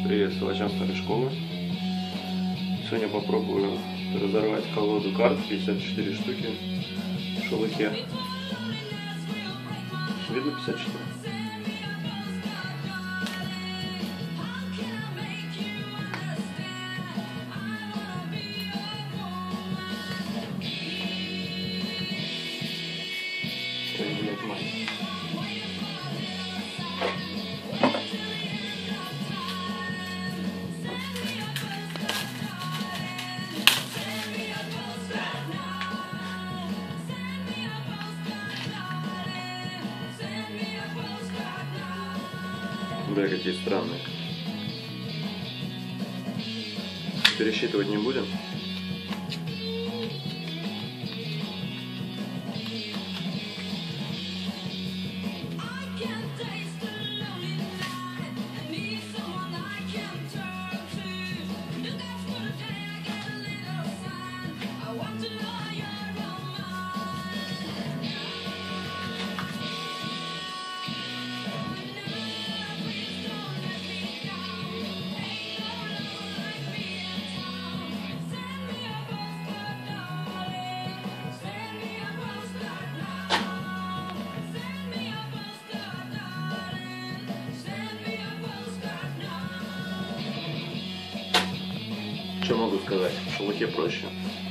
Привет силачам старой школы. Сегодня попробую разорвать колоду карт 54 штуки в шелухе. Видно 54? Ой, блядь, мать. Да, какие странные. Пересчитывать не будем. Что могу сказать? В шелухе проще.